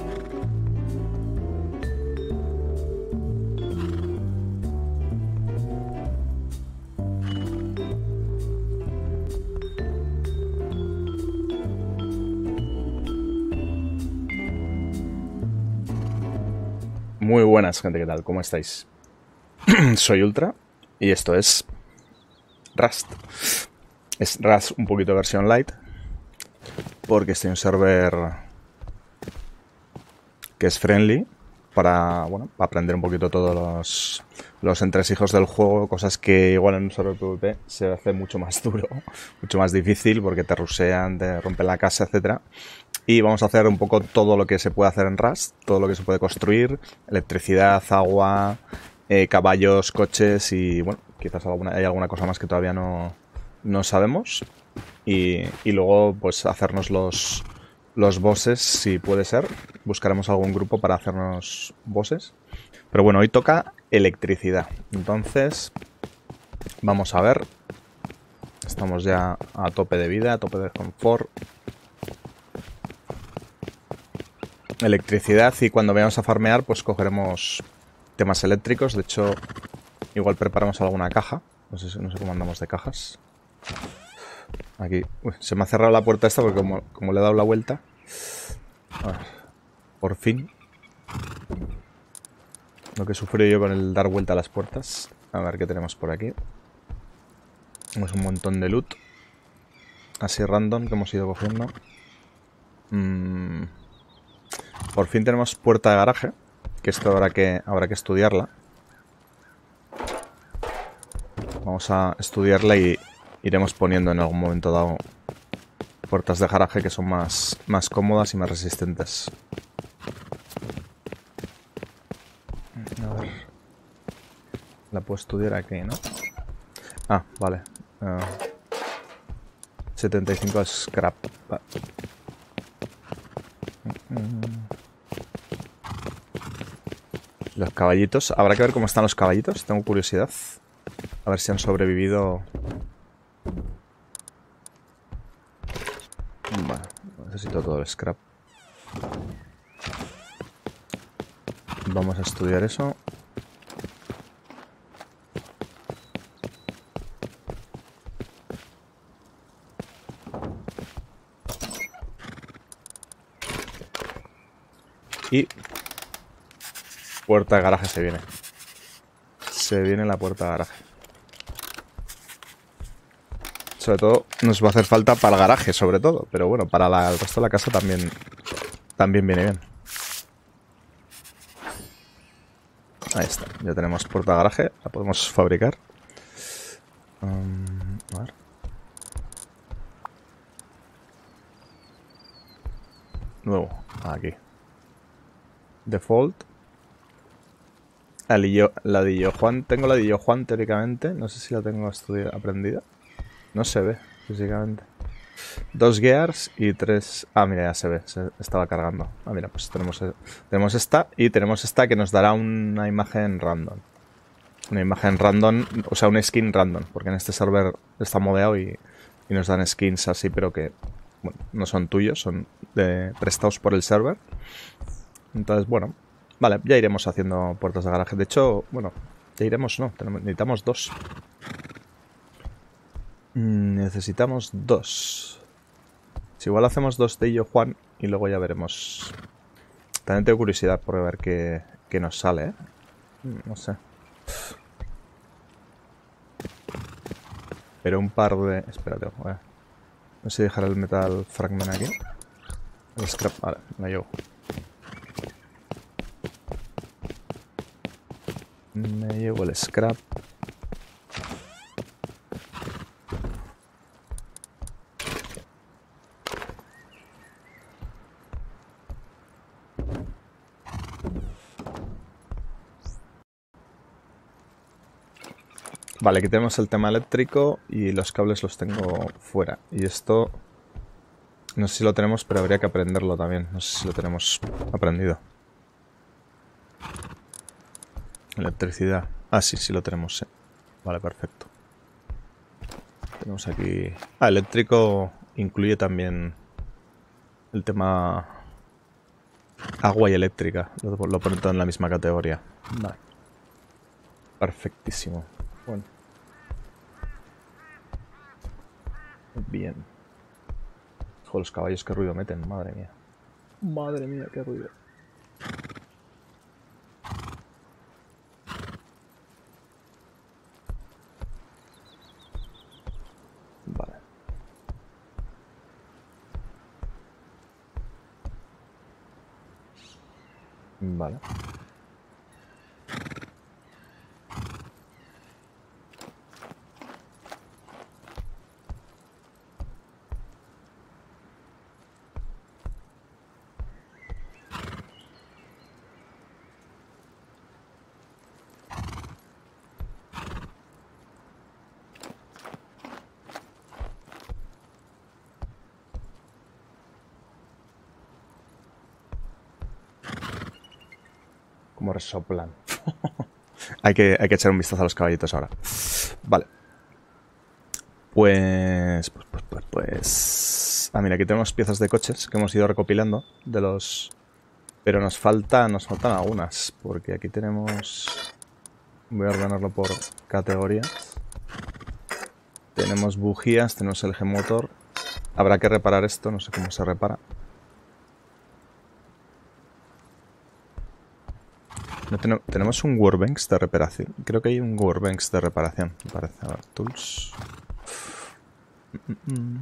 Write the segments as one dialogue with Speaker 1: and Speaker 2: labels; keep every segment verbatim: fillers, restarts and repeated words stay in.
Speaker 1: Muy buenas, gente, ¿qué tal? ¿Cómo estáis? Soy Ultra y esto es Rust. Es Rust un poquito versión light porque estoy en un server que es friendly para, bueno, para aprender un poquito todos los, los entresijos del juego, cosas que igual en un server PvP se hace mucho más duro, mucho más difícil porque te rusean, te rompen la casa, etcétera. Y vamos a hacer un poco todo lo que se puede hacer en Rust, todo lo que se puede construir, electricidad, agua, eh, caballos, coches y bueno, quizás alguna, hay alguna cosa más que todavía no, no sabemos. Y, y luego pues hacernos los, los bosses, si puede ser. Buscaremos algún grupo para hacernos bosses. Pero bueno, hoy toca electricidad. Entonces, vamos a ver. Estamos ya a tope de vida, a tope de confort. Electricidad, y cuando vayamos a farmear pues cogeremos temas eléctricos. De hecho, igual preparamos alguna caja. No sé, no sé cómo andamos de cajas. Aquí. Uy, se me ha cerrado la puerta esta porque como, como le he dado la vuelta. A ver, por fin. Lo que he sufrido yo con el dar vuelta a las puertas. A ver qué tenemos por aquí. Tenemos un montón de loot. Así random que hemos ido cogiendo. Mm. Por fin tenemos puerta de garaje. Que esto habrá que, habrá que estudiarla. Vamos a estudiarla y iremos poniendo en algún momento dado puertas de garaje que son más, más cómodas y más resistentes. A ver. La puedo estudiar aquí, ¿no? Ah, vale. Uh, setenta y cinco scrap. Vale. Los caballitos. Habrá que ver cómo están los caballitos. Tengo curiosidad. A ver si han sobrevivido. Vale, necesito todo el scrap. Vamos a estudiar eso. Y puerta de garaje se viene. Se viene la puerta de garaje. Sobre todo nos va a hacer falta para el garaje, sobre todo. Pero bueno, para la, el resto de la casa también, también viene bien. Ahí está. Ya tenemos puerta de garaje. La podemos fabricar. Um, a ver. Nuevo. Aquí. Default. La de, la de Yo Juan. Tengo la de Yo Juan teóricamente. No sé si la tengo aprendida. No se ve físicamente. Dos gears y tres... Ah, mira, ya se ve. Se estaba cargando. Ah, mira, pues tenemos, tenemos esta. Y tenemos esta que nos dará una imagen random. Una imagen random. O sea, un skin random. Porque en este server está modeado y, y nos dan skins así, pero que... Bueno, no son tuyos. Son de, prestados por el server. Entonces, bueno, vale, ya iremos haciendo puertas de garaje. De hecho, bueno, ya iremos, no, tenemos, necesitamos dos. Mm, necesitamos dos. Si igual hacemos dos de ello, Juan, y luego ya veremos. También tengo curiosidad por ver qué, qué nos sale, ¿eh? No sé. Pero un par de... Espérate, a ver. No sé si dejar el metal fragment aquí. El scrap, vale, me llevo. Me llevo el scrap. Vale, aquí tenemos el tema eléctrico y los cables los tengo fuera. Y esto... No sé si lo tenemos, pero habría que aprenderlo también. No sé si lo tenemos aprendido. Electricidad. Ah, sí, sí lo tenemos, sí. Vale, perfecto. Tenemos aquí... Ah, eléctrico incluye también el tema agua y eléctrica. Lo, lo ponen todo en la misma categoría. Vale. Perfectísimo. Bueno. Bien. Joder, los caballos qué ruido meten, madre mía. Madre mía, qué ruido. Vale. Vale. Como resoplan. hay, que, hay que echar un vistazo a los caballitos ahora. Vale. Pues, pues, pues, pues, pues... Ah, mira, aquí tenemos piezas de coches que hemos ido recopilando de los... Pero nos falta, nos faltan algunas, porque aquí tenemos... Voy a ordenarlo por categorías. Tenemos bujías, tenemos el G-motor. Habrá que reparar esto, no sé cómo se repara. No ten tenemos un workbench de reparación. Creo que hay un workbench de reparación, me parece. A ver, tools. Mm -mm.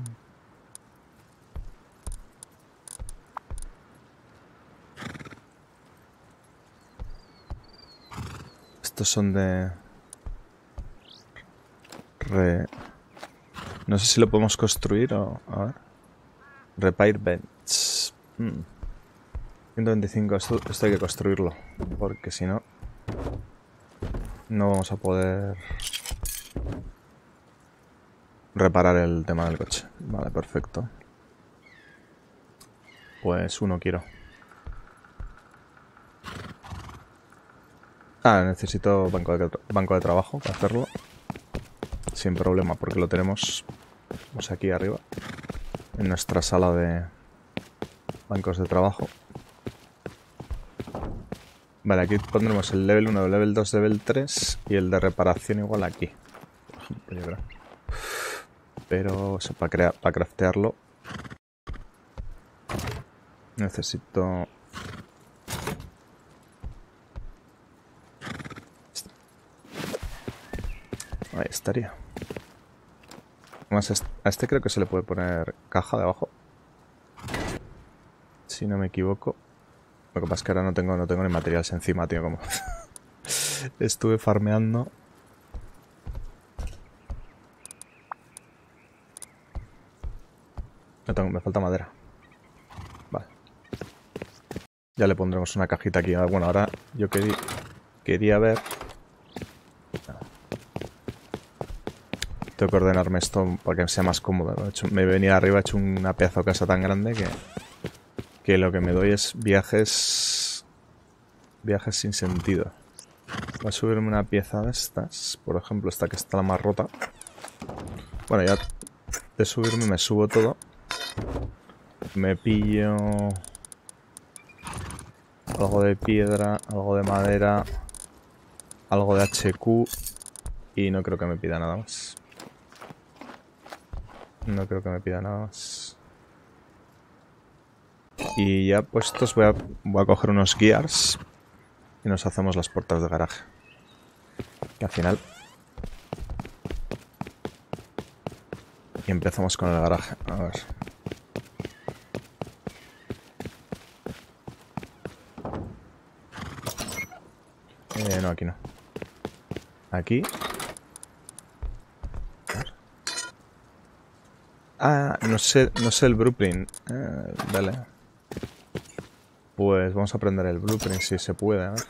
Speaker 1: Estos son de... Re... No sé si lo podemos construir o... A ver. Repair bench. Mm. ciento veinticinco. Esto, esto hay que construirlo. Porque si no... No vamos a poder... reparar el tema del coche. Vale, perfecto. Pues uno quiero. Ah, necesito banco de, banco de trabajo para hacerlo. Sin problema, porque lo tenemos pues aquí arriba. En nuestra sala de bancos de trabajo. Vale, aquí pondremos el level uno, el level dos, level tres y el de reparación igual aquí. Por ejemplo, yo creo. Pero o sea, para, crear, para craftearlo necesito... Ahí estaría. Además, a este creo que se le puede poner caja de abajo. Si no me equivoco. Lo que pasa es que ahora no tengo, no tengo ni materiales encima, tío. Como estuve farmeando. No tengo, me falta madera. Vale. Ya le pondremos una cajita aquí. Bueno, ahora yo quería, quería ver... Tengo que ordenarme esto para que sea más cómodo. He hecho, me venía arriba, he hecho una pedazo de casa tan grande que, que lo que me doy es viajes viajes sin sentido. Voy a subirme una pieza de estas. Por ejemplo, esta que está la más rota. Bueno, ya de subirme me subo todo. Me pillo algo de piedra, algo de madera, algo de H Q y no creo que me pida nada más. No creo que me pida nada más. Y ya puestos voy a, voy a coger unos gears y nos hacemos las puertas de garaje. Que al final... Y empezamos con el garaje. A ver. Eh, no, aquí no. Aquí. Ah, no sé, no sé el blueprint. Eh, vale. Pues vamos a aprender el blueprint si se puede. A ver.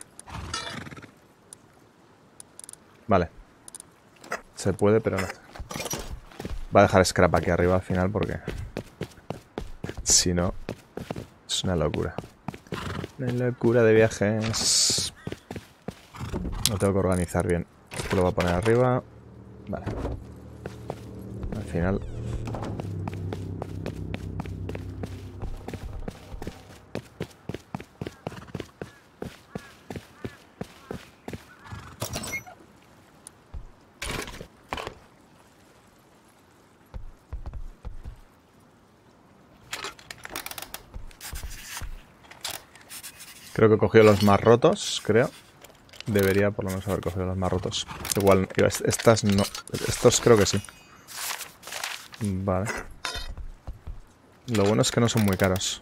Speaker 1: Vale. Se puede, pero no. Va a dejar scrap aquí arriba al final porque... Si no... Es una locura. Una locura de viajes. Lo tengo que organizar bien. Esto lo voy a poner arriba. Vale. Al final... Creo que he cogido los más rotos, creo. Debería por lo menos haber cogido los más rotos. Igual, estas no. Estos creo que sí. Vale. Lo bueno es que no son muy caros.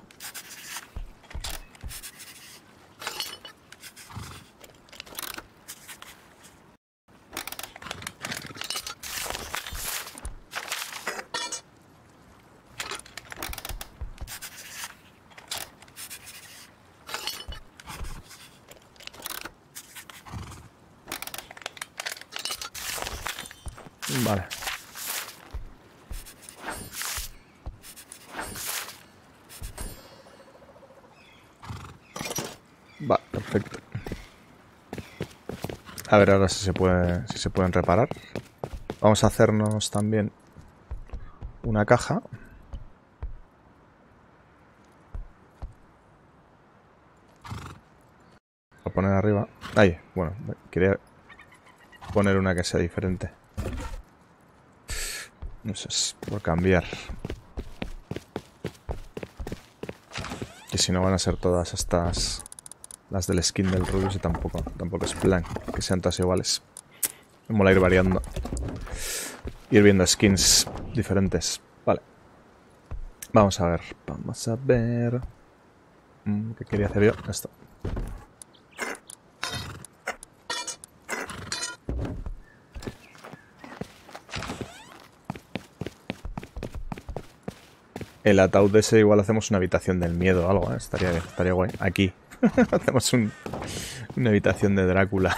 Speaker 1: Vale. Va, perfecto. A ver ahora si se puede, si se pueden reparar. Vamos a hacernos también una caja. Voy a poner arriba. Ahí, bueno, quería poner una que sea diferente. Eso es por cambiar. Y si no van a ser todas estas... Las del skin del Rubius y tampoco, tampoco es plan que sean todas iguales. Me mola ir variando. Ir viendo skins diferentes. Vale. Vamos a ver. Vamos a ver... ¿Qué quería hacer yo? Esto. El ataúd ese igual hacemos una habitación del miedo o algo, ¿eh? Estaría, estaría guay. Aquí. Hacemos un, una habitación de Drácula.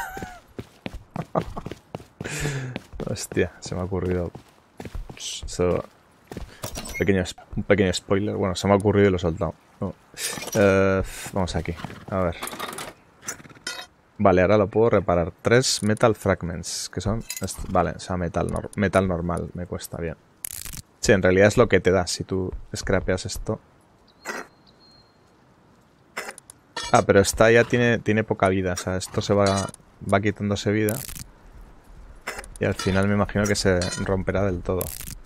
Speaker 1: Hostia, se me ha ocurrido... Eso, pequeño, un pequeño spoiler. Bueno, se me ha ocurrido y lo he soltado. Oh. Uh, vamos aquí. A ver. Vale, ahora lo puedo reparar. Tres metal fragments. Que son... Vale, o sea, metal, no, metal normal. Me cuesta bien. Sí, en realidad es lo que te da si tú scrapeas esto. Ah, pero esta ya tiene, tiene poca vida. O sea, esto se va, va quitándose vida. Y al final me imagino que se romperá del todo.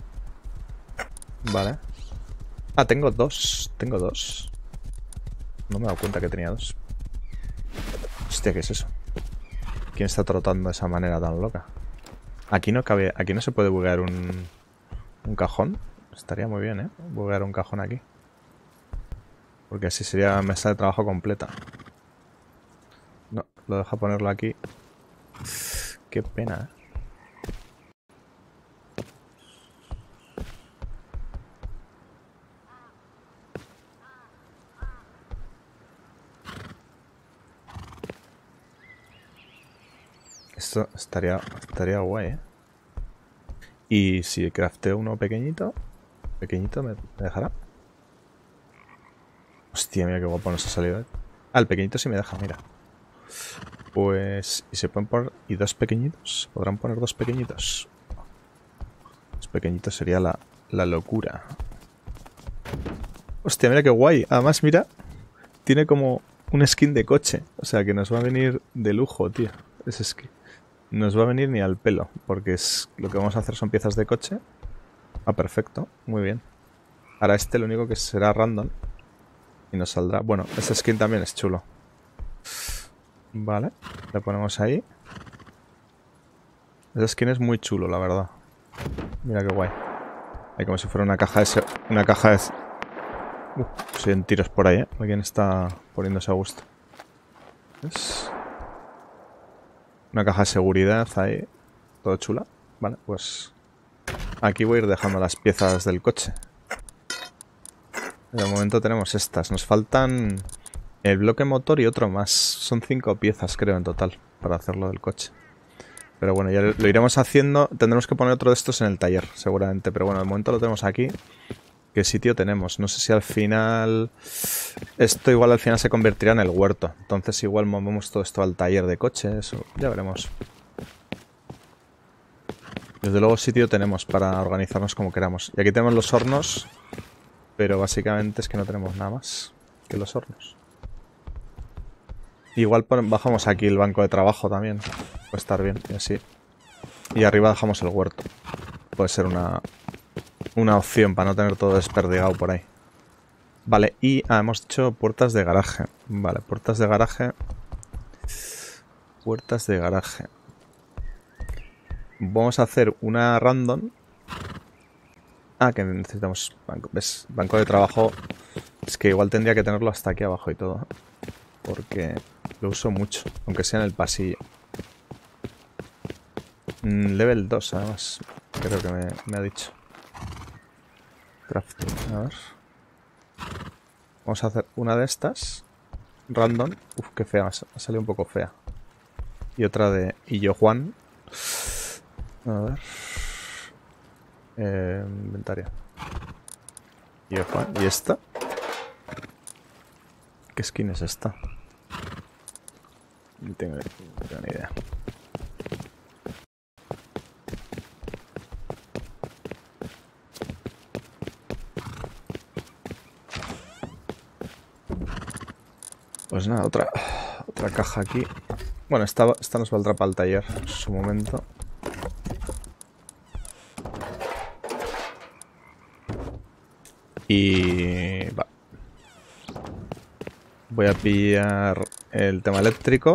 Speaker 1: Vale. Ah, tengo dos. Tengo dos. No me he dado cuenta que tenía dos. Hostia, ¿qué es eso? ¿Quién está trotando de esa manera tan loca? Aquí no cabe... Aquí no se puede buguear un... Un cajón. Estaría muy bien, ¿eh? Buguear un cajón aquí. Porque así sería mesa de trabajo completa. No, lo deja ponerlo aquí. Qué pena, ¿eh? Esto estaría, estaría guay, ¿eh? Y si crafteo uno pequeñito, pequeñito me dejará. Hostia, mira qué guapo nos ha salido, ¿eh? Ah, el pequeñito sí me deja, mira. Pues... ¿Y se pueden poner... ¿Y dos pequeñitos? ¿Podrán poner dos pequeñitos? Dos pequeñitos sería la, la locura. Hostia, mira qué guay. Además, mira, tiene como un skin de coche. O sea, que nos va a venir de lujo, tío. Ese skin. Nos va a venir ni al pelo, porque es lo que vamos a hacer son piezas de coche. Ah, perfecto. Muy bien. Ahora este lo único que será random. Y nos saldrá... Bueno, ese skin también es chulo. Vale. Le ponemos ahí. Ese skin es muy chulo, la verdad. Mira qué guay. Hay como si fuera una caja de... Una caja de... Uh, se oyen tiros por ahí, ¿eh? Alguien está poniéndose a gusto. ¿Ves? Una caja de seguridad ahí. Todo chula. Vale, pues... Aquí voy a ir dejando las piezas del coche. De momento tenemos estas. Nos faltan el bloque motor y otro más. Son cinco piezas, creo, en total, para hacerlo del coche. Pero bueno, ya lo iremos haciendo. Tendremos que poner otro de estos en el taller, seguramente. Pero bueno, de momento lo tenemos aquí. ¿Qué sitio tenemos? No sé si al final... Esto igual al final se convertirá en el huerto. Entonces igual movemos todo esto al taller de coches. O... Ya veremos. Desde luego sitio tenemos para organizarnos como queramos. Y aquí tenemos los hornos. Pero básicamente es que no tenemos nada más que los hornos. Igual bajamos aquí el banco de trabajo también. Puede estar bien, y así. Y arriba dejamos el huerto. Puede ser una... Una opción para no tener todo desperdigado por ahí. Vale, y ah, hemos dicho puertas de garaje. Vale, puertas de garaje. Puertas de garaje. Vamos a hacer una random. Ah, que necesitamos banco. ¿Ves? Banco de trabajo. Es que igual tendría que tenerlo hasta aquí abajo y todo. Porque lo uso mucho, aunque sea en el pasillo. Mm, level dos, además. Creo que me, me ha dicho. Crafting, a ver. Vamos a hacer una de estas. Random. Uf, qué fea. Ha salido un poco fea. Y otra de Illo Juan. A ver. Eh, inventario. Illo Juan. ¿Y esta? ¿Qué skin es esta? No tengo, no tengo ni idea. Pues nada, otra, otra caja aquí. Bueno, esta, esta nos valdrá para el taller en su momento. Y... va. Voy a pillar el tema eléctrico.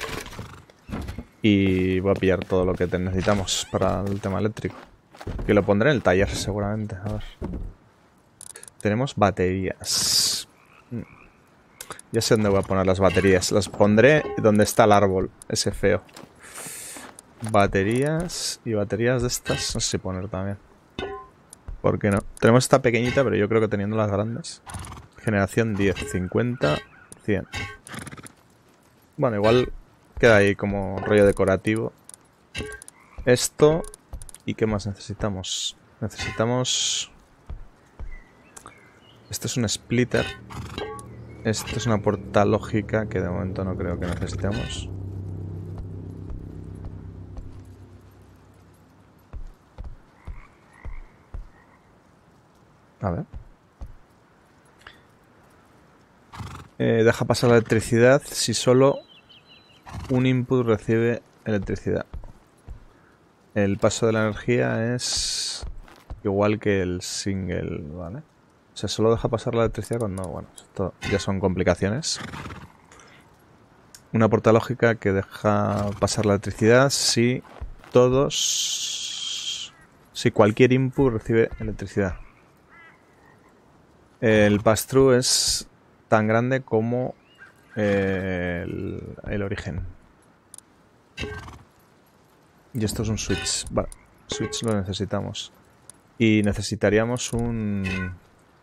Speaker 1: Y voy a pillar todo lo que necesitamos para el tema eléctrico. Que lo pondré en el taller seguramente. A ver. Tenemos baterías. Ya sé dónde voy a poner las baterías. Las pondré donde está el árbol. Ese feo. Baterías. Y baterías de estas. No sé si poner también. ¿Por qué no? Tenemos esta pequeñita, pero yo creo que teniendo las grandes. Generación diez, cincuenta, cien. Bueno, igual queda ahí como rollo decorativo. Esto. ¿Y qué más necesitamos? Necesitamos... Este es un splitter. Esto es una puerta lógica que de momento no creo que necesitemos. A ver. Eh, deja pasar la electricidad si solo un input recibe electricidad. El paso de la energía es igual que el single, ¿vale? O sea, solo deja pasar la electricidad cuando... Bueno, esto ya son complicaciones. Una puerta lógica que deja pasar la electricidad si todos... Si cualquier input recibe electricidad. El pass-through es tan grande como eh, el, el origen. Y esto es un switch. Vale, switch lo necesitamos. Y necesitaríamos un...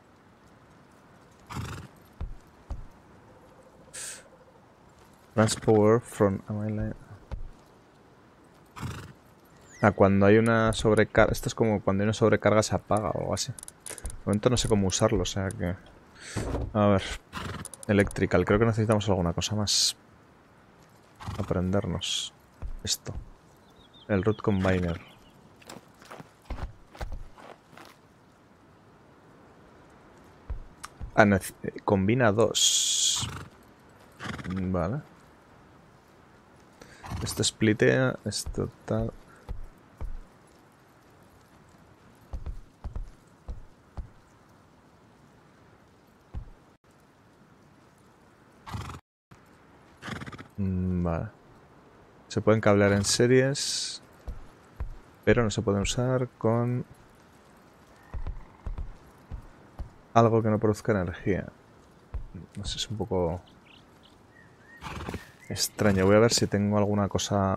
Speaker 1: Transpower from a mainline. Ah, cuando hay una sobrecarga... Esto es como cuando hay una sobrecarga se apaga o algo así. De momento no sé cómo usarlo, o sea que... A ver... Electrical, creo que necesitamos alguna cosa más. Aprendernos esto. El root combiner. Ah, combina dos. Vale. Esto splitea, esto tal. Vale. Se pueden cablear en series, pero no se pueden usar con algo que no produzca energía. No sé, es un poco extraño. Voy a ver si tengo alguna cosa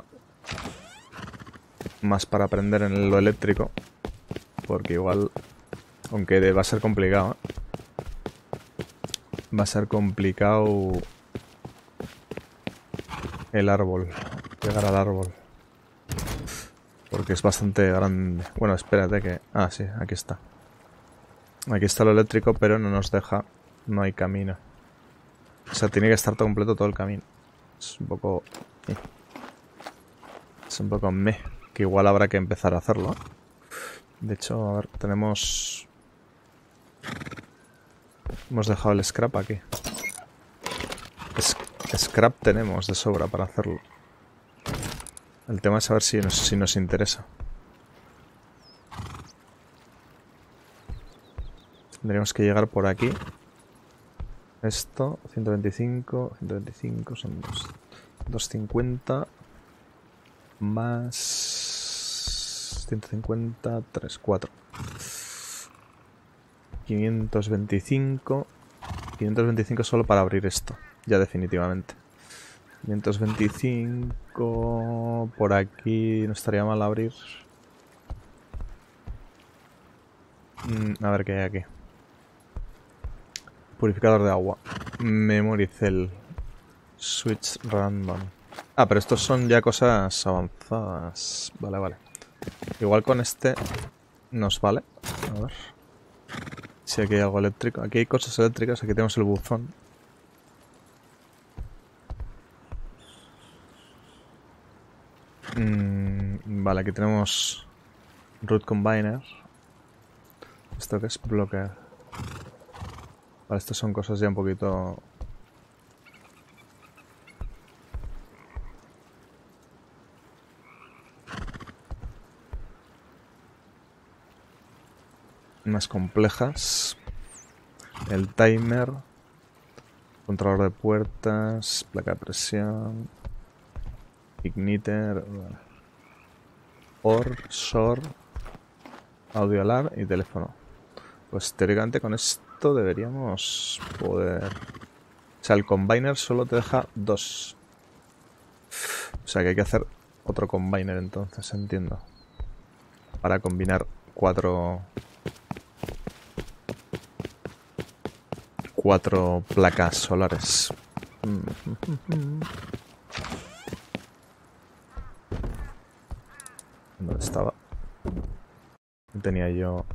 Speaker 1: más para aprender en lo eléctrico, porque igual, aunque va a ser complicado, ¿eh? Va a ser complicado el árbol, llegar al árbol, porque es bastante grande. Bueno, espérate que... Ah, sí, aquí está. Aquí está lo eléctrico, pero no nos deja. No hay camino. O sea, tiene que estar todo completo todo el camino. Es un poco... Es un poco meh. Que igual habrá que empezar a hacerlo. De hecho, a ver, tenemos... Hemos dejado el scrap aquí. Es... Scrap tenemos de sobra para hacerlo. El tema es saber si nos, si nos interesa. Tendríamos que llegar por aquí. Esto, ciento veinticinco, ciento veinticinco son dos, doscientos cincuenta más ciento cincuenta, tres, cuatro. quinientos veinticinco. quinientos veinticinco solo para abrir esto, ya definitivamente. quinientos veinticinco por aquí no estaría mal abrir. Mm, a ver qué hay aquí. Purificador de agua. Memory cell. Switch random. Ah, pero estos son ya cosas avanzadas. Vale, vale. Igual con este nos vale. A ver. Si aquí hay algo eléctrico. Aquí hay cosas eléctricas. Aquí tenemos el buzón. Mm, vale, aquí tenemos root combiner. Esto que es blocker. Vale, estas son cosas ya un poquito... más complejas. El timer. Controlador de puertas. Placa de presión. Igniter. Or, shore. Audio alarm y teléfono. Pues teóricamente con esto deberíamos poder... O sea, el combiner solo te deja dos. O sea que hay que hacer otro combiner entonces, entiendo. Para combinar cuatro... Cuatro placas solares. ¿Dónde estaba? Tenía yo...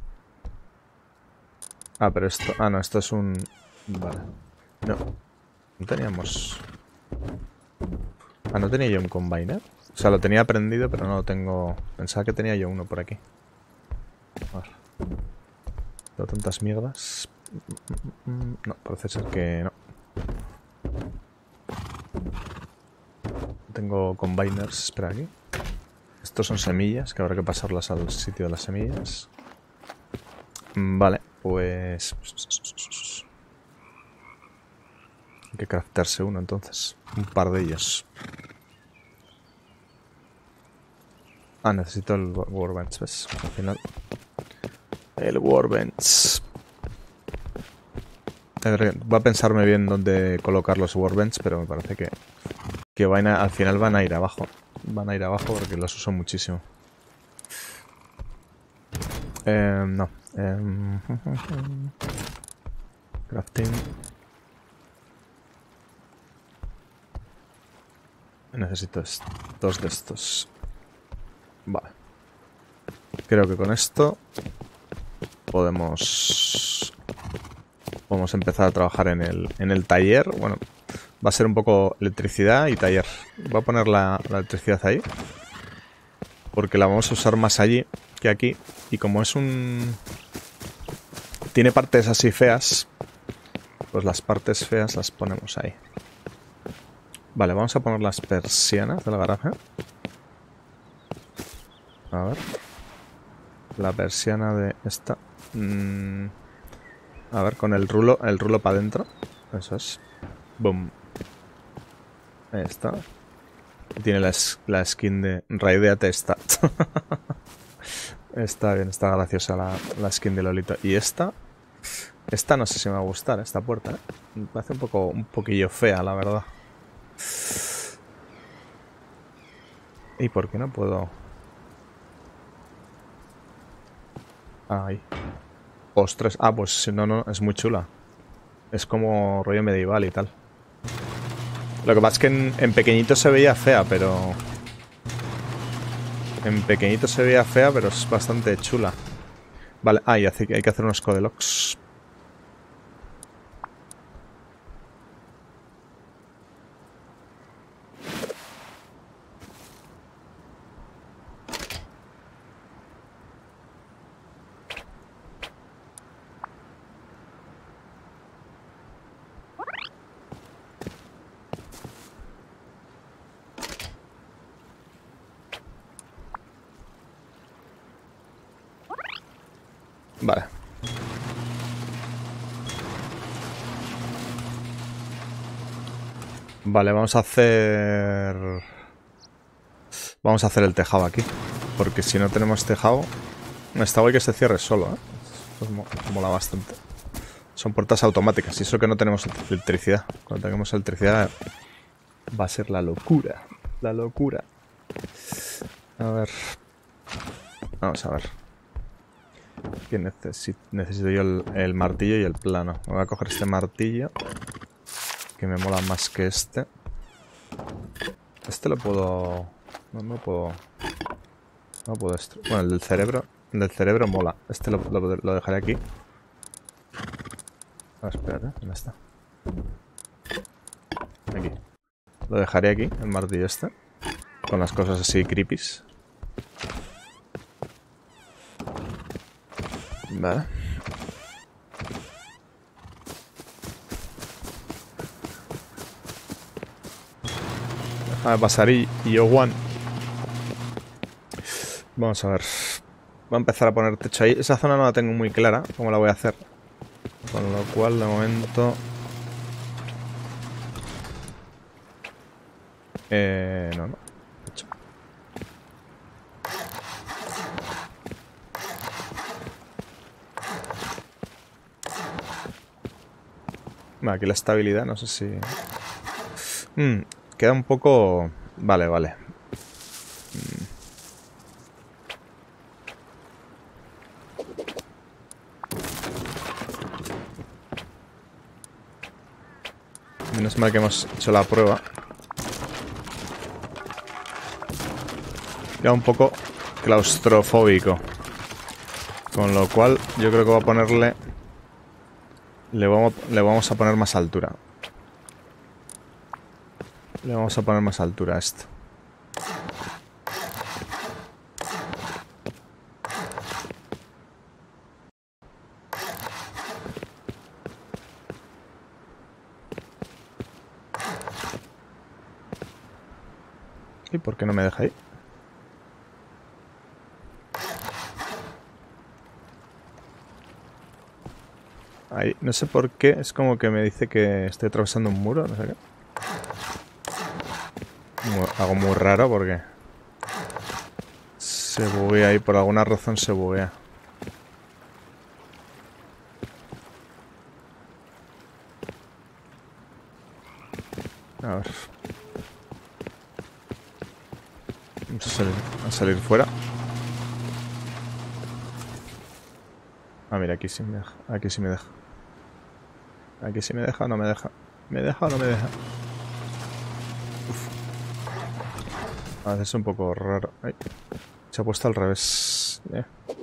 Speaker 1: Ah, pero esto... Ah, no, esto es un... Vale. No. No teníamos... Ah, ¿no tenía yo un combiner? O sea, lo tenía aprendido, pero no lo tengo... Pensaba que tenía yo uno por aquí. A ver. Tengo tantas mierdas. No, parece ser que no. Tengo combiners. Espera aquí. Estos son semillas, que habrá que pasarlas al sitio de las semillas. Vale, pues... Hay que craftearse uno entonces. Un par de ellos. Ah, necesito el workbench, ¿ves? Al final. El workbench. Va a pensarme bien dónde colocar los workbench, pero me parece que, que van a, al final van a ir abajo. Van a ir abajo porque los uso muchísimo. Eh, no. Eh, crafting. Necesito dos de estos. Vale. Creo que con esto podemos podemos empezar a trabajar en el, en el taller. Bueno, va a ser un poco electricidad y taller. Voy a poner la, la electricidad ahí, porque la vamos a usar más allí que aquí. Y como es un... tiene partes así feas, pues las partes feas las ponemos ahí. Vale, vamos a poner las persianas del garaje. A ver. La persiana de esta. Mm. A ver, con el rulo, el rulo para adentro. Eso es. Boom. Ahí está. Y tiene la, la skin de Raideate esta. Está bien, está graciosa la, la skin de Lolito. Y esta. Esta no sé si me va a gustar, esta puerta, ¿eh? Me parece un poco, un poquillo fea, la verdad. ¿Y por qué no puedo? Ahí. Ostras. Ah, pues no, no, es muy chula. Es como rollo medieval y tal. Lo que pasa es que en, en pequeñito se veía fea, pero... En pequeñito se veía fea, pero es bastante chula. Vale, ah, y hay que hacer unos codelocks. Vale. Vale, vamos a hacer... Vamos a hacer el tejado aquí. Porque si no tenemos tejado... Está guay que se cierre solo, ¿eh? Esto mo- mola bastante. Son puertas automáticas. Y eso que no tenemos electricidad. Cuando tengamos electricidad va a ser la locura. La locura. A ver. Vamos a ver. ¿Qué necesito? Necesito yo el, el martillo y el plano. Me voy a coger este martillo. Que me mola más que este. Este lo puedo... No, no puedo... No puedo destruir. Bueno, el del cerebro... El del cerebro mola. Este lo, lo, lo dejaré aquí. Ah, espérate. ¿Dónde está? Aquí. Lo dejaré aquí, el martillo este. Con las cosas así creepies. Vale. Déjame pasar y, y yo one. Vamos a ver. Voy a empezar a poner techo ahí. Esa zona no la tengo muy clara, cómo la voy a hacer. Con lo cual, de momento... Eh... No, no. Techo. Vale, aquí la estabilidad, no sé si... Mm, queda un poco... Vale, vale. Menos mal que hemos hecho la prueba. Queda un poco claustrofóbico. Con lo cual, yo creo que voy a ponerle... Le vamos, le vamos a poner más altura. Le vamos a poner más altura a esto. ¿Y por qué no me deja ahí? Ahí, no sé por qué, es como que me dice que estoy atravesando un muro, no sé qué. Mu- Algo muy raro porque... Se buguea ahí, por alguna razón se buguea. A ver. Vamos a salir, a salir fuera. Ah, mira, aquí sí me deja. Aquí sí me deja. Aquí sí me deja o no me deja. ¿Me deja o no me deja? Uf. A veces es un poco raro. Ay, se ha puesto al revés. Eh.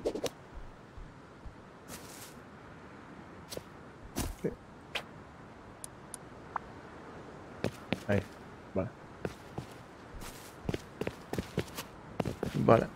Speaker 1: Sí. Ahí. Vale. Vale.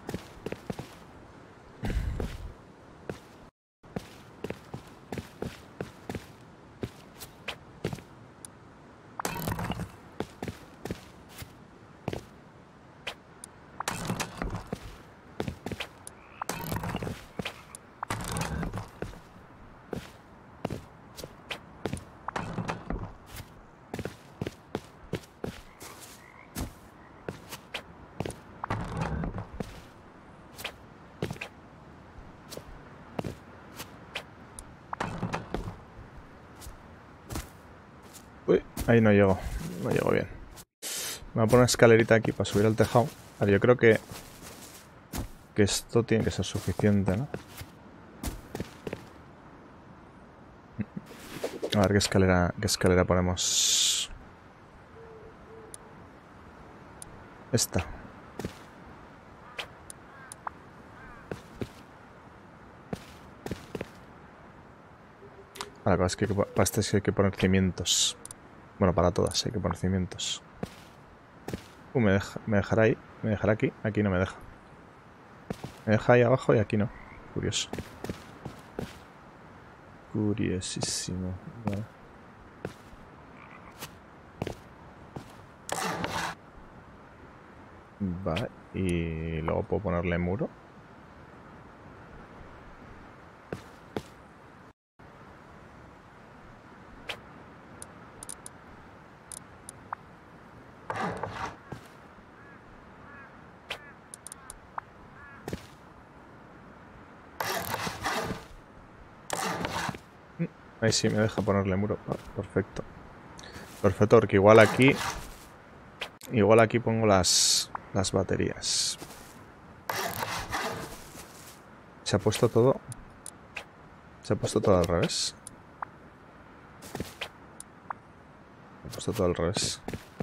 Speaker 1: Uy, ahí no llego. No llego bien. Me voy a poner una escalerita aquí para subir al tejado. Vale, yo creo que... Que esto tiene que ser suficiente, ¿no? A ver qué escalera, qué escalera ponemos. Esta. Para, es que hay que, para este sí hay que poner cimientos. Bueno, para todas hay que poner cimientos. Uh, me, deja, me dejará ahí. Me dejará aquí. Aquí no me deja. Me deja ahí abajo y aquí no. Curioso. Curiosísimo. Vale. Vale. Y luego puedo ponerle muro. Ahí sí me deja ponerle muro. Ah, perfecto. Perfecto, porque igual aquí... Igual aquí pongo las, las baterías. Se ha puesto todo... Se ha puesto todo al revés. Se ha puesto todo al revés.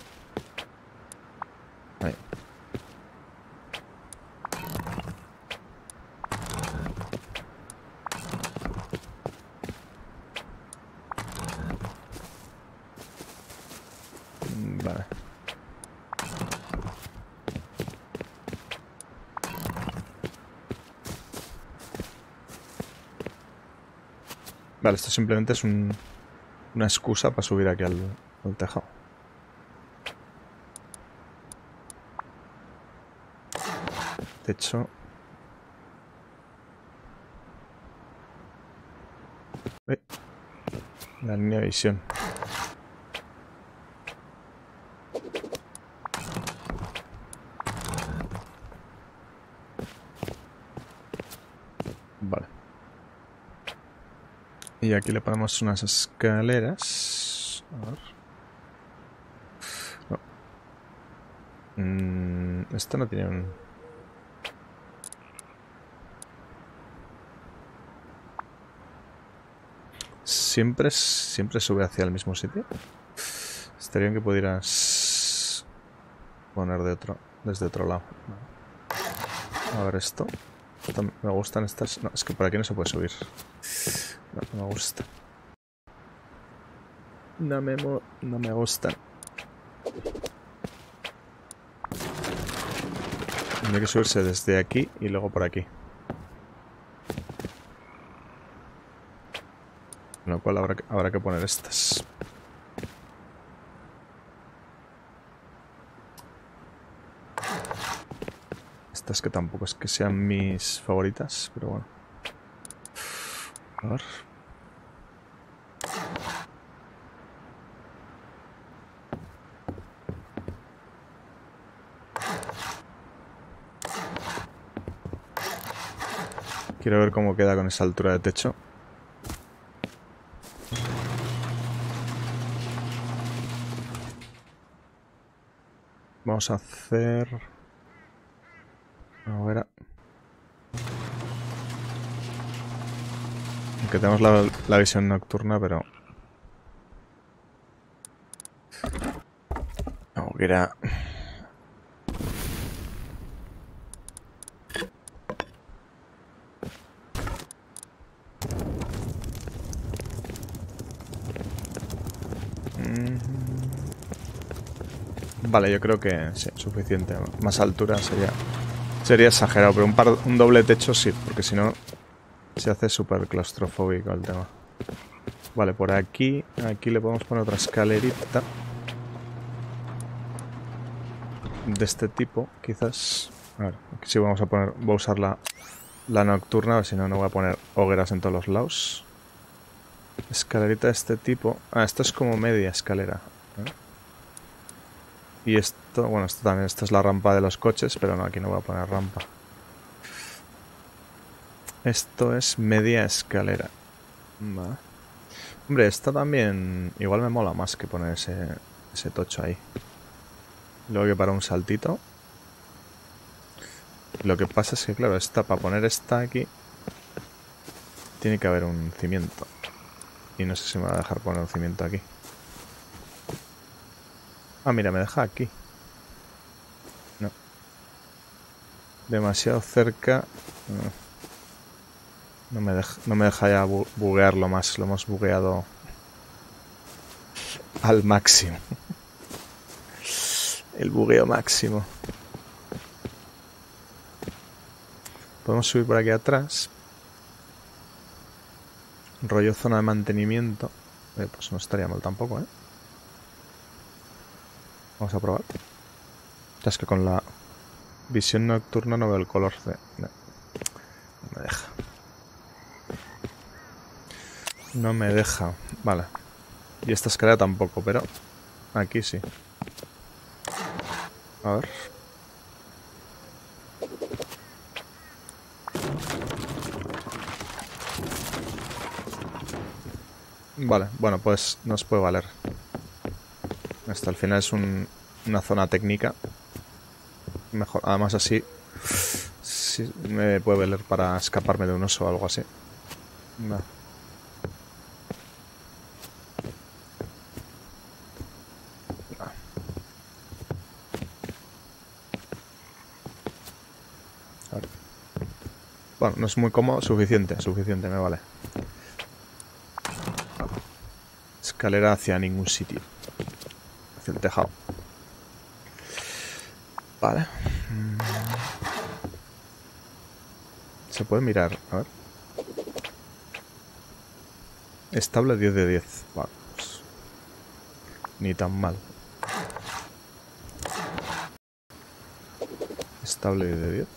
Speaker 1: Ahí. Vale. Vale, esto simplemente es un, una excusa para subir aquí al, al tejado. Techo. Eh, la línea de visión. Vale. Y aquí le ponemos unas escaleras. A ver. No. Mm, esto no tiene un... Siempre, siempre sube hacia el mismo sitio. Estaría bien que pudieras poner de otro, desde otro lado. A ver esto. Me gustan estas... No, es que por aquí no se puede subir. No, no me gusta. No me, mo... no me gustan. Tiene que subirse desde aquí y luego por aquí. Con lo cual habrá que, habrá que poner estas. Estas que tampoco es que sean mis favoritas, pero bueno. A ver. Quiero ver cómo queda con esa altura de techo. Vamos a hacer... A ver... Aunque tenemos la, la visión nocturna, pero... No, que era... Vale, yo creo que sí, suficiente. Más altura sería sería exagerado, pero un, par, un doble techo sí, porque si no se hace súper claustrofóbico el tema. Vale, por aquí, aquí le podemos poner otra escalerita de este tipo, quizás. A ver, aquí sí vamos a poner, voy a usar la, la nocturna, a ver si no, no voy a poner hogueras en todos los lados. Escalerita de este tipo. Ah, esto es como media escalera. ¿Eh? Y esto, bueno, esto también, esta es la rampa de los coches, pero no, aquí no voy a poner rampa. Esto es media escalera. Vale. Hombre, esta también igual me mola más que poner ese, ese tocho ahí. Luego que para un saltito. Lo que pasa es que, claro, esta, para poner esta aquí, tiene que haber un cimiento. Y no sé si me va a dejar poner un cimiento aquí. Ah, mira, me deja aquí. No. Demasiado cerca. No, no, me, deja, no me deja ya bu buguearlo más. Lo hemos bugueado al máximo. El bugueo máximo. Podemos subir por aquí atrás. Rollo zona de mantenimiento. Eh, pues no estaría mal tampoco, ¿eh? Vamos a probar. Es que con la visión nocturna no veo el color de... No, no me deja. No me deja. Vale. Y esta escalera tampoco, pero aquí sí. A ver. Vale, bueno, pues nos puede valer. Hasta el final es un, una zona técnica. Mejor, además así sí, me puede valer para escaparme de un oso o algo así. Vale. Vale. Bueno, no es muy cómodo, suficiente, suficiente, me vale. Escalera hacia ningún sitio. Hacia el tejado. Vale. Se puede mirar, a ver. Estable diez de diez. Vale, pues, ni tan mal. Estable diez de diez.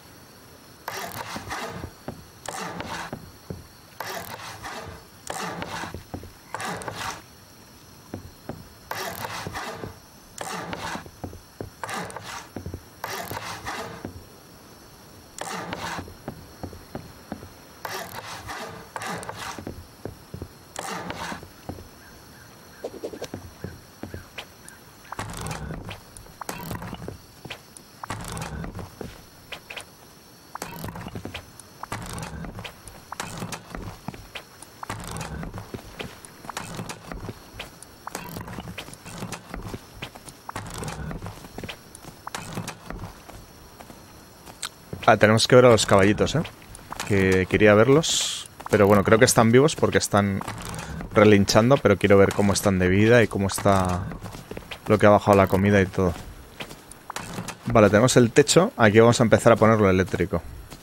Speaker 1: Ah, tenemos que ver a los caballitos, ¿eh? Que quería verlos. Pero bueno, creo que están vivos porque están relinchando. Pero quiero ver cómo están de vida y cómo está lo que ha bajado la comida y todo. Vale, tenemos el techo. Aquí vamos a empezar a ponerlo eléctrico.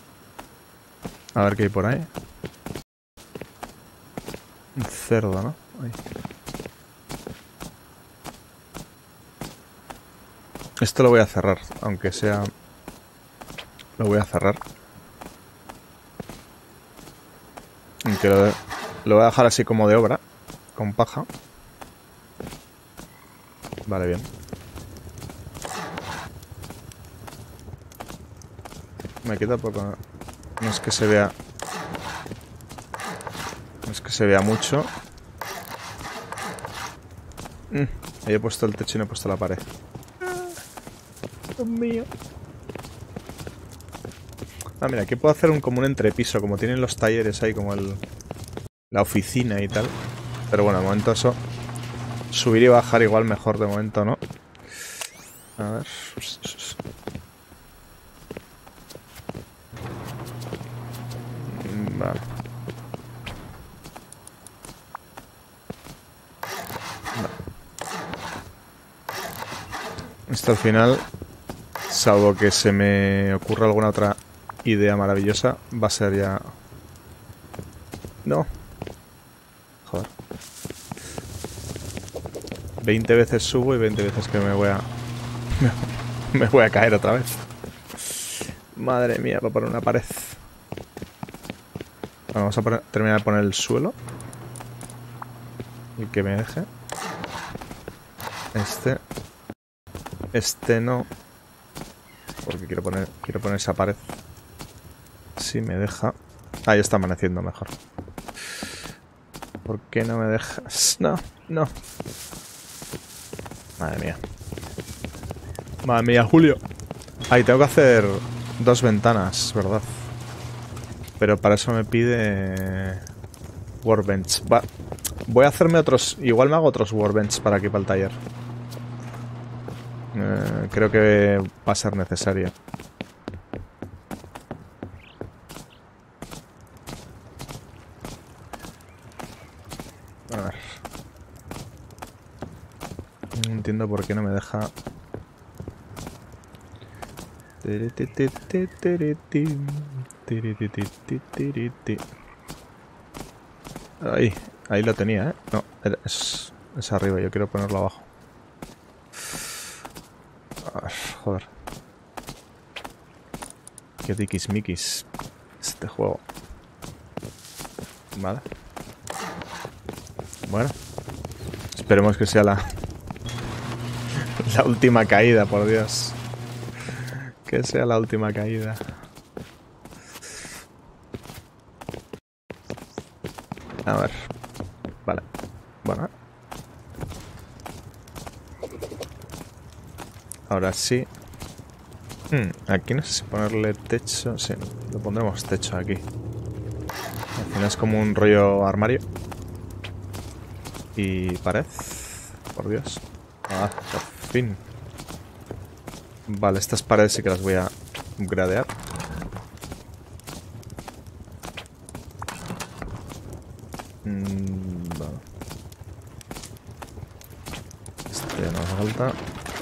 Speaker 1: A ver qué hay por ahí. Un cerdo, ¿no? Ahí. Esto lo voy a cerrar, aunque sea... Lo voy a cerrar. Aunque lo, lo voy a dejar así como de obra. Con paja. Vale, bien. Me queda poco. No es que se vea... No es que se vea mucho. Mm, ahí he puesto el techo y no he puesto la pared. Dios mío. Ah, mira, aquí puedo hacer un como un entrepiso, como tienen los talleres ahí, como el, la oficina y tal. Pero bueno, de momento eso... Subir y bajar igual mejor de momento, ¿no? A ver... Vale. Vale. Esto al final, salvo que se me ocurra alguna otra idea maravillosa, va a ser ya... No. Joder. veinte veces subo y veinte veces que me voy a... me voy a caer otra vez. Madre mía, voy a poner una pared. Vamos a poner, terminar de poner el suelo. Y que me deje. Este. Este no. Porque quiero poner, quiero poner esa pared. Si me deja. Ah, ya está amaneciendo mejor. ¿Por qué no me dejas? No, no. Madre mía. Madre mía, Julio. Ahí tengo que hacer dos ventanas, ¿verdad? Pero para eso me pide... Workbench. Va. Voy a hacerme otros... Igual me hago otros workbench para aquí, para el taller. Eh, creo que va a ser necesario. A ver. No entiendo por qué no me deja... Ahí, ahí lo tenía, ¿eh? No, es, es arriba, yo quiero ponerlo abajo. A ver, joder. Qué tiquismiquis este juego. Vale. Bueno. Esperemos que sea la... La última caída, por Dios. Que sea la última caída. A ver. Vale. Bueno. Ahora sí. Hmm, aquí no sé si ponerle techo. Sí, lo pondremos techo aquí. Al final es como un rollo armario. Y pared. Por Dios. Ah, por fin. Vale, estas paredes sí que las voy a gradear. Mm, vale. Este ya no hace falta.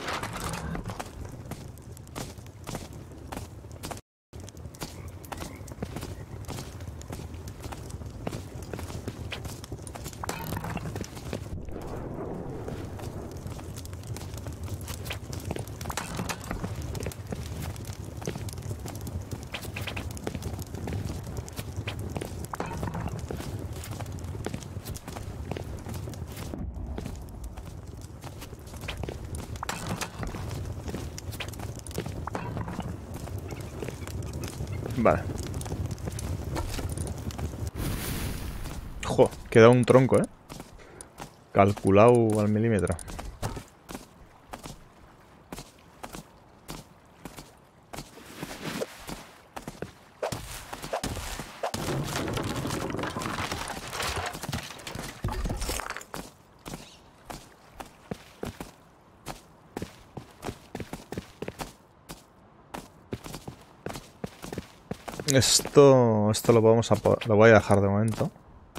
Speaker 1: Vale. Jo, queda un tronco, ¿eh? Calculado al milímetro. Esto, esto lo vamos a lo voy a dejar de momento.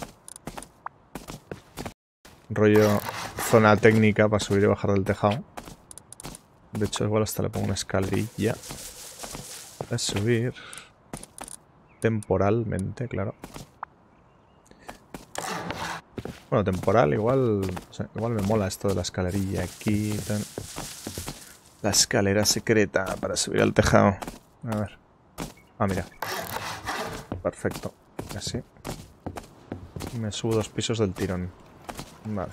Speaker 1: Rollo zona técnica para subir y bajar del tejado. De hecho, igual hasta le pongo una escalerilla. A subir. Temporalmente, claro. Bueno, temporal, igual. O sea, igual me mola esto de la escalerilla aquí. Tan... La escalera secreta para subir al tejado. A ver. Ah, mira. Perfecto. Así. Me subo dos pisos del tirón. Vale.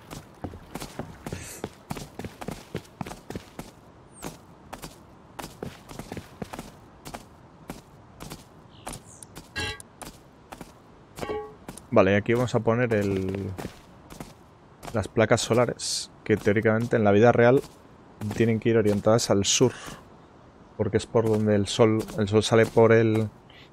Speaker 1: Vale, y aquí vamos a poner el... las placas solares, que teóricamente en la vida real tienen que ir orientadas al sur, porque es por donde el sol, el sol sale por el...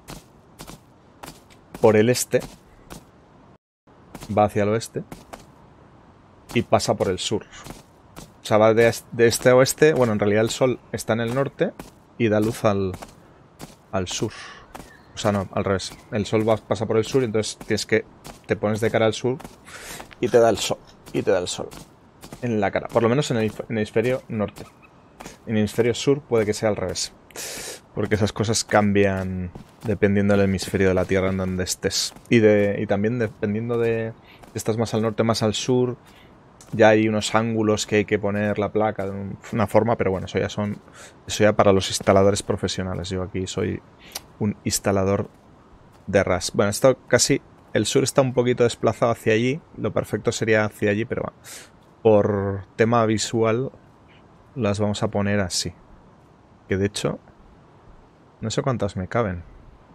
Speaker 1: por el este, va hacia el oeste y pasa por el sur. O sea, va de, de este a oeste. Bueno, en realidad el sol está en el norte y da luz al, al sur. O sea, no, al revés. El sol va, pasa por el sur y entonces tienes que... te pones de cara al sur y te da el sol. Y te da el sol en la cara. Por lo menos en el, en el hemisferio norte. En el hemisferio sur puede que sea al revés. Porque esas cosas cambian dependiendo del hemisferio de la Tierra en donde estés. Y, de, y también dependiendo de... estás más al norte, más al sur... ya hay unos ángulos que hay que poner la placa de una forma, pero bueno, eso ya son... eso ya para los instaladores profesionales. Yo aquí soy un instalador de R A S. Bueno, esto casi... el sur está un poquito desplazado hacia allí. Lo perfecto sería hacia allí, pero bueno, por tema visual las vamos a poner así. Que de hecho... no sé cuántas me caben.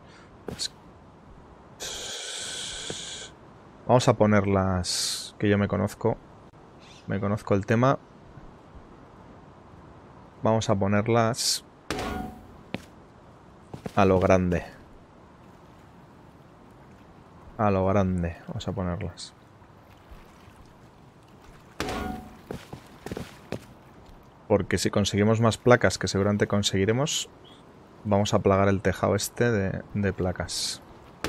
Speaker 1: Vamos a ponerlas que yo me conozco. Me conozco el tema. Vamos a ponerlas a lo grande. A lo grande. Vamos a ponerlas. Porque si conseguimos más placas, que seguramente conseguiremos, vamos a plagar el tejado este de, de placas.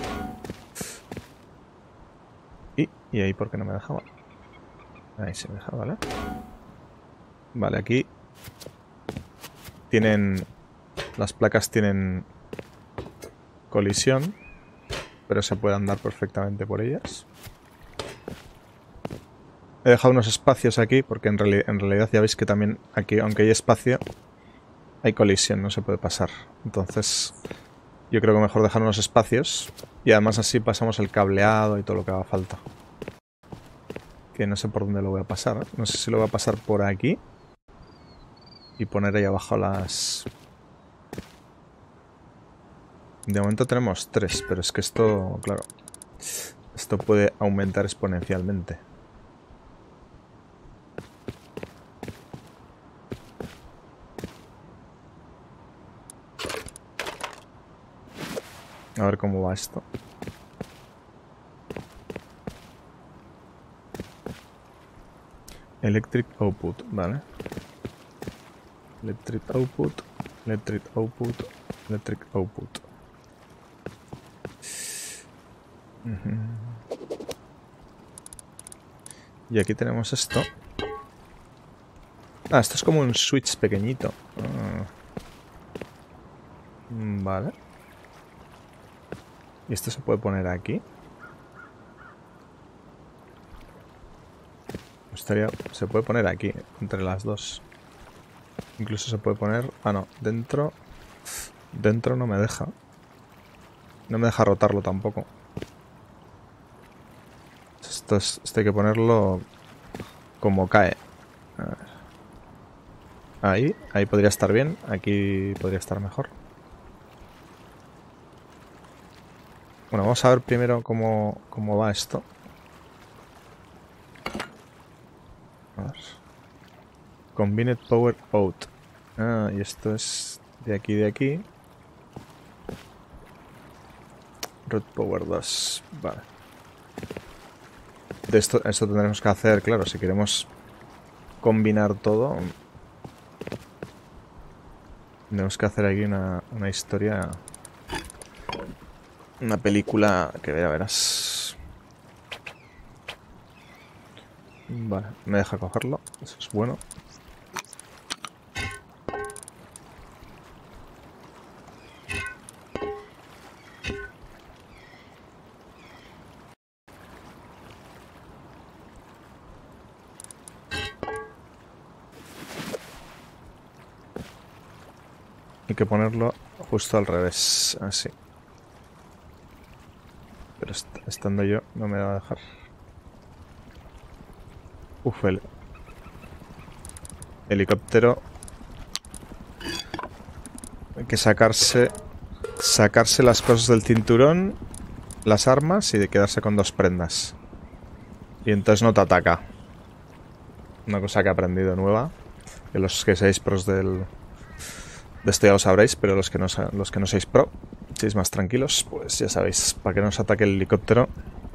Speaker 1: Y, y ahí, ¿por qué no me dejaba? Ahí se me deja, ¿vale? Vale, aquí tienen... las placas tienen colisión, pero se puede andar perfectamente por ellas. He dejado unos espacios aquí, porque en, reali en realidad ya veis que también aquí, aunque hay espacio, hay colisión, no se puede pasar. Entonces, yo creo que mejor dejar unos espacios, y además así pasamos el cableado y todo lo que haga falta. Que no sé por dónde lo voy a pasar, ¿eh? No sé si lo voy a pasar por aquí y poner ahí abajo las... De momento tenemos tres, pero es que esto, claro, esto puede aumentar exponencialmente. A ver cómo va esto. Electric output, vale. Electric output, electric output, electric output. Uh-huh. Y aquí tenemos esto. Ah, esto es como un switch pequeñito. Ah. Vale. ¿Y esto se puede poner aquí? Estaría, se puede poner aquí, entre las dos. Incluso se puede poner... Ah, no, dentro... Dentro no me deja. No me deja rotarlo tampoco. Esto, es, esto hay que ponerlo como cae. A ver. Ahí, ahí podría estar bien. Aquí podría estar mejor. Bueno, vamos a ver primero cómo, cómo va esto. A ver. Combined Power Out. Ah, y esto es de aquí, de aquí. Root Power dos. Vale. De esto, esto tendremos que hacer, claro, si queremos combinar todo. Tenemos que hacer aquí una, una historia. Una película que ya verás. Vale, me deja cogerlo. Eso es bueno. Hay que ponerlo justo al revés, así. Pero est estando yo no me va a dejar. Uf, el helicóptero. Hay que sacarse sacarse las cosas del cinturón, las armas y de quedarse con dos prendas. Y entonces no te ataca. Una cosa que he aprendido nueva. Que los que seáis pros del... De esto ya lo sabréis, pero los que no, los que no seáis pro, seáis más tranquilos, pues ya sabéis, para que no os ataque el helicóptero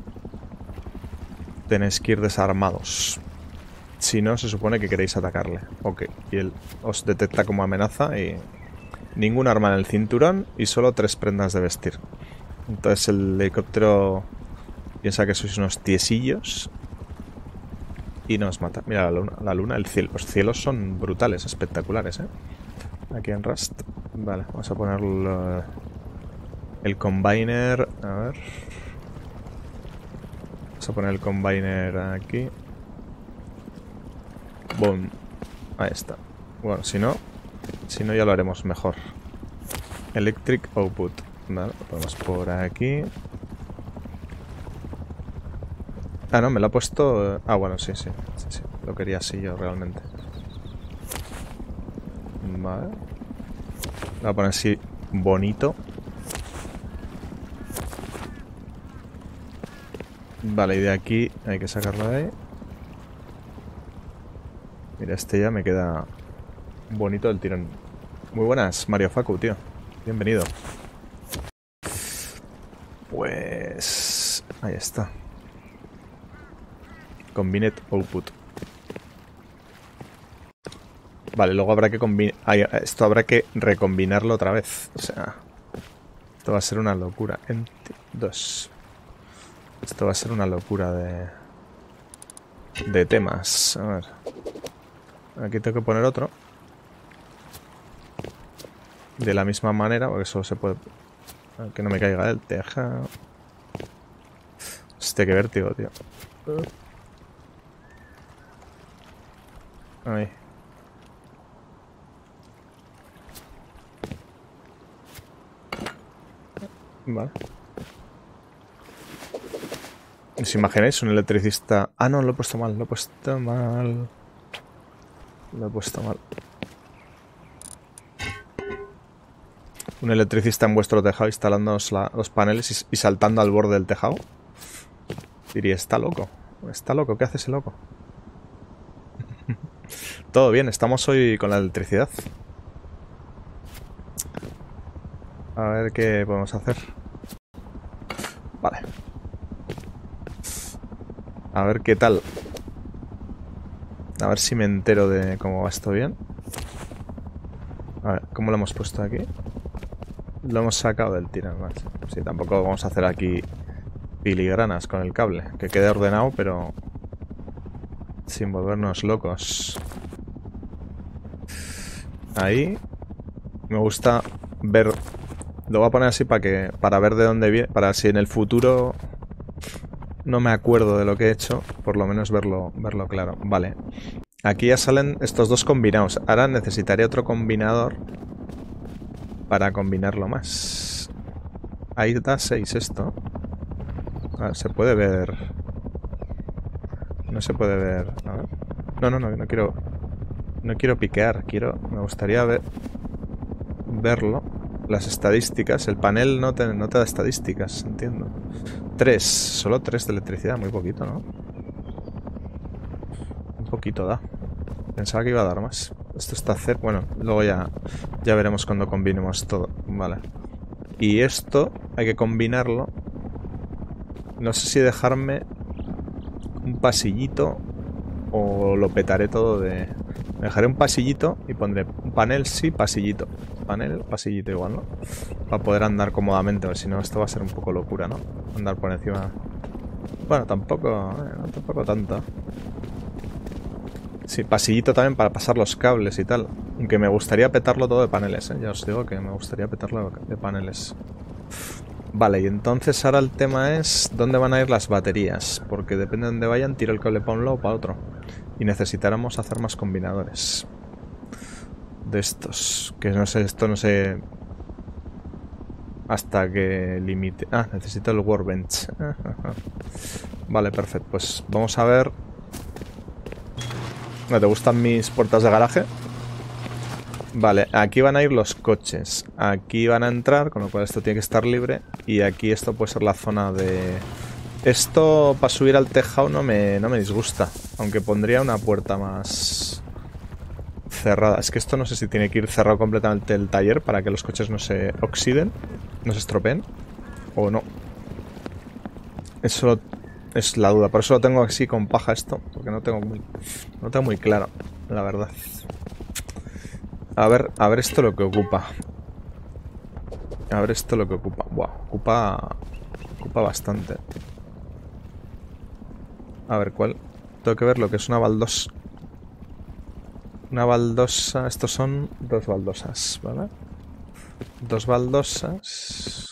Speaker 1: tenéis que ir desarmados. Si no, se supone que queréis atacarle. Ok, y él os detecta como amenaza y ningún arma en el cinturón y solo tres prendas de vestir. Entonces el helicóptero piensa que sois unos tiesillos y nos mata. Mira la luna, la luna, el cielo. Los cielos son brutales, espectaculares, ¿eh? Aquí en Rust. Vale, vamos a ponerlo... El combiner... A ver... Vamos a poner el combiner aquí. Boom. Ahí está. Bueno, si no... Si no ya lo haremos mejor. Electric output. Vale, lo ponemos por aquí. Ah, no, me lo ha puesto... Ah, bueno, sí, sí. Sí, sí. Lo quería así yo realmente. Vale. Lo voy a poner así bonito. Vale, y de aquí hay que sacarlo de ahí. Mira, este ya me queda bonito el tirón. Muy buenas, Mario Facu, tío. Bienvenido. Pues... Ahí está. Combined output. Vale, luego habrá que combinar... Esto habrá que recombinarlo otra vez. O sea... Esto va a ser una locura. Empty dos. Esto va a ser una locura de... De temas. A ver... Aquí tengo que poner otro. De la misma manera, porque solo se puede... Que no me caiga el teja. Hostia, qué vértigo, tío. Ahí. Vale. ¿Os imagináis un electricista? Ah, no, lo he puesto mal, lo he puesto mal. Lo he puesto mal. un electricista en vuestro tejado instalando los, los paneles y, y saltando al borde del tejado. Diría, está loco. Está loco, ¿qué hace ese loco? Todo bien, estamos hoy con la electricidad. A ver qué podemos hacer. Vale. A ver qué tal. A ver si me entero de cómo va esto bien. A ver, ¿cómo lo hemos puesto aquí? Lo hemos sacado del tirón. Vale. Sí, tampoco vamos a hacer aquí filigranas con el cable. Que quede ordenado, pero sin volvernos locos. Ahí. Me gusta ver... Lo voy a poner así para que para ver de dónde viene. Para si en el futuro no me acuerdo de lo que he hecho, por lo menos verlo, verlo claro. Vale. Aquí ya salen estos dos combinados. Ahora necesitaría otro combinador para combinarlo más. Ahí da seis esto. A ver, se puede ver. No se puede ver. A ver. No, no, no, no quiero. No quiero piquear. Quiero. Me gustaría ver. Verlo. Las estadísticas. El panel no te, no te da estadísticas, entiendo. Tres. Solo tres de electricidad. Muy poquito, ¿no? Un poquito da. Pensaba que iba a dar más. Esto está cerca. Bueno, luego ya, ya veremos cuando combinemos todo. Vale. Y esto hay que combinarlo. No sé si dejarme un pasillito o lo petaré todo de... Me dejaré un pasillito y pondré un panel, sí, pasillito. Panel, pasillito igual, ¿no? Para poder andar cómodamente, porque si no esto va a ser un poco locura, ¿no? Andar por encima... Bueno, tampoco... Eh, tampoco tanto. Sí, pasillito también para pasar los cables y tal. Aunque me gustaría petarlo todo de paneles, ¿eh? Ya os digo que me gustaría petarlo de paneles. Vale, y entonces ahora el tema es dónde van a ir las baterías. Porque depende de dónde vayan, tiro el cable para un lado o para otro. Y necesitáramos hacer más combinadores de estos. Que no sé, esto no sé... Hasta que limite... Ah, necesito el workbench. Vale, perfecto. Pues vamos a ver... ¿No te gustan mis puertas de garaje? Vale, aquí van a ir los coches. Aquí van a entrar, con lo cual esto tiene que estar libre. Y aquí esto puede ser la zona de... Esto para subir al tejado no me, no me disgusta. Aunque pondría una puerta más cerrada. Es que esto no sé si tiene que ir cerrado completamente el taller para que los coches no se oxiden, no se estropeen. O no. Eso es la duda. Por eso lo tengo así con paja esto. Porque no tengo muy, no tengo muy claro, la verdad. A ver, a ver esto lo que ocupa. A ver esto lo que ocupa. Buah, ocupa... Ocupa bastante. A ver, ¿cuál? Tengo que ver lo que es una baldosa. Una baldosa... Estos son dos baldosas, ¿vale? Dos baldosas...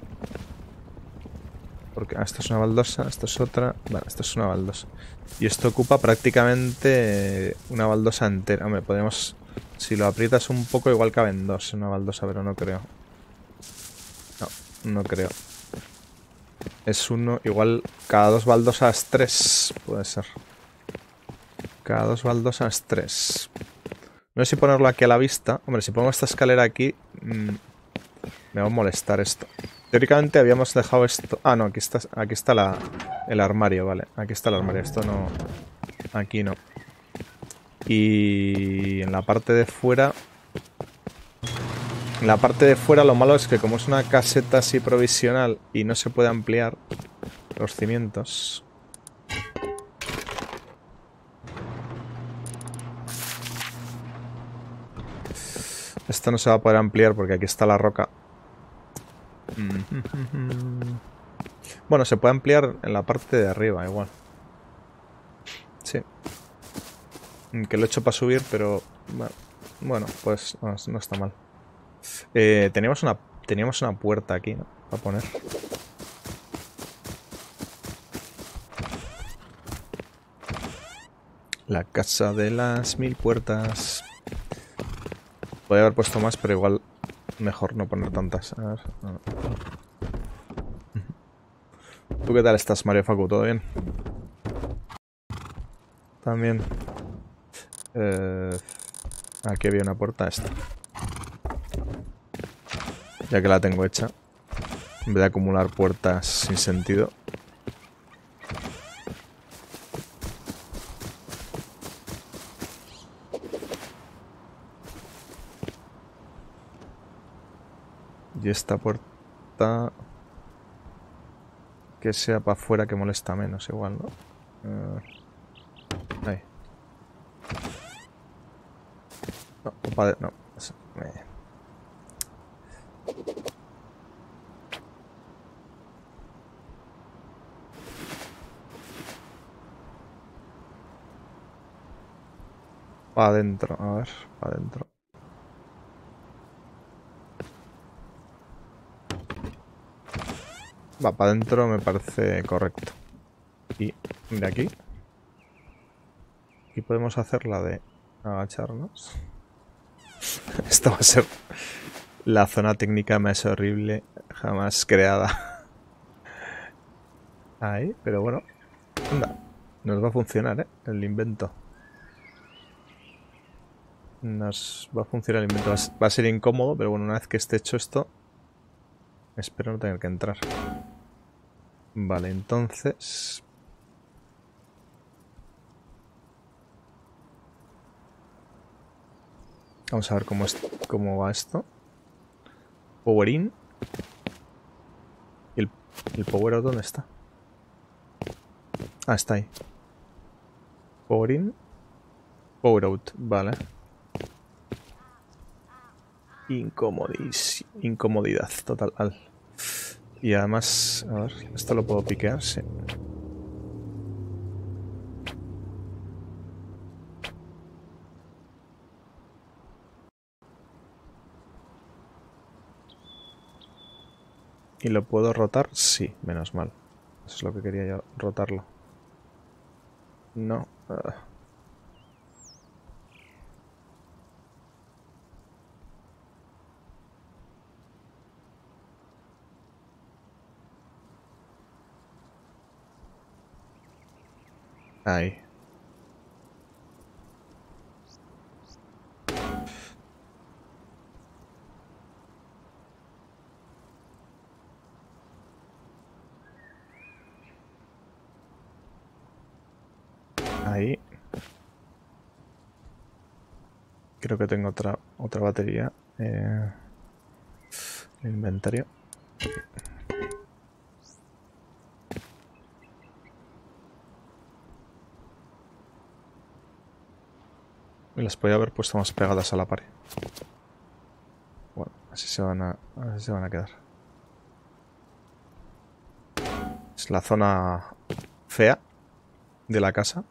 Speaker 1: Porque ah, esto es una baldosa, esto es otra... Vale, esto es una baldosa. Y esto ocupa prácticamente una baldosa entera. Hombre, podemos... Si lo aprietas un poco, igual caben dos en una baldosa, pero no creo. No, no creo. Es uno, igual cada dos baldosas tres, puede ser. Cada dos baldosas tres. No sé si ponerlo aquí a la vista. Hombre, si pongo esta escalera aquí, mmm, me va a molestar esto. Teóricamente habíamos dejado esto... Ah, no, aquí está, aquí está la, el armario, vale. Aquí está el armario, esto no... Aquí no. Y en la parte de fuera... En la parte de fuera lo malo es que como es una caseta así provisional y no se puede ampliar los cimientos... Esto no se va a poder ampliar porque aquí está la roca. Bueno, se puede ampliar en la parte de arriba igual. Sí. Que lo he hecho para subir, pero... Bueno, pues no, no está mal. Eh, teníamos una, teníamos una puerta aquí, ¿no? Para poner. La casa de las mil puertas. Podría haber puesto más, pero igual mejor no poner tantas. A ver. No. ¿Tú qué tal estás, Mario Facu? ¿Todo bien? También. Eh, aquí había una puerta esta. Ya que la tengo hecha. En vez de acumular puertas sin sentido. Y esta puerta... que sea para afuera, que molesta menos igual, ¿no? Uh, ahí. No, para... no. Eh. Para adentro, a ver, para adentro. Va, para adentro me parece correcto. Y de aquí. Aquí podemos hacer la de agacharnos. Esta va a ser la zona técnica más horrible jamás creada. Ahí, pero bueno. Anda, nos va a funcionar, ¿eh? El invento. Nos va a funcionar el invento. Va a ser incómodo, pero bueno, una vez que esté hecho esto, espero no tener que entrar. Vale, entonces... vamos a ver cómo, es, cómo va esto. Power in. ¿Y el, el power out dónde está? Ah, está ahí. Power in. Power out, vale. Incomodis, incomodidad total. Y además, a ver, esto lo puedo piquear, sí. ¿Y lo puedo rotar? Sí, menos mal. Eso es lo que quería yo, rotarlo. No. Uh. Ahí. Ahí. Creo que tengo otra otra batería. Eh, el inventario. Y las podía haber puesto más pegadas a la pared. Bueno, así se van a, así se van a quedar. Es la zona fea de la casa.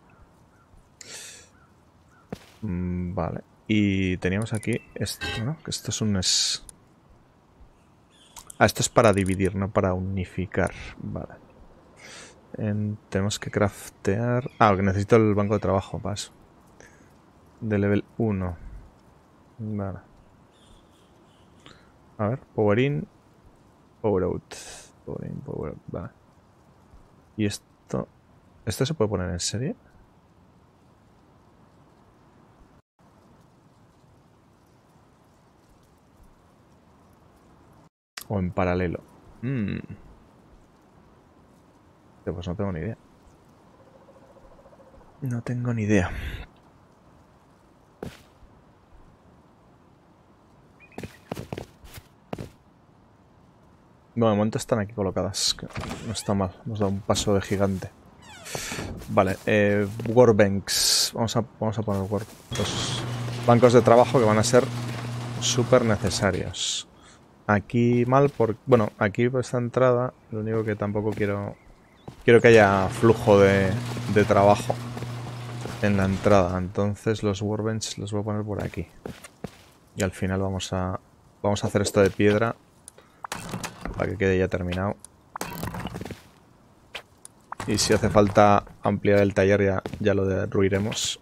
Speaker 1: Mm, vale. Y teníamos aquí esto, ¿no? Que esto es un... Es... Ah, esto es para dividir, no para unificar. Vale. En... Tenemos que craftear... Ah, que necesito el banco de trabajo para eso. De level uno. Vale. A ver, power in, power out. Power in, power out, vale. Y esto... ¿Esto se puede poner en serie? O en paralelo. Mm. Pues no tengo ni idea. No tengo ni idea. Bueno, de momento están aquí colocadas. No está mal. Hemos dado un paso de gigante. Vale, eh, workbench. Vamos a, vamos a poner work, los bancos de trabajo que van a ser súper necesarios. Aquí mal, por, bueno, aquí por esta entrada, lo único que tampoco quiero... Quiero que haya flujo de, de trabajo en la entrada. Entonces los workbench los voy a poner por aquí. Y al final vamos a, vamos a hacer esto de piedra para que quede ya terminado. Y si hace falta ampliar el taller ya, ya lo derruiremos.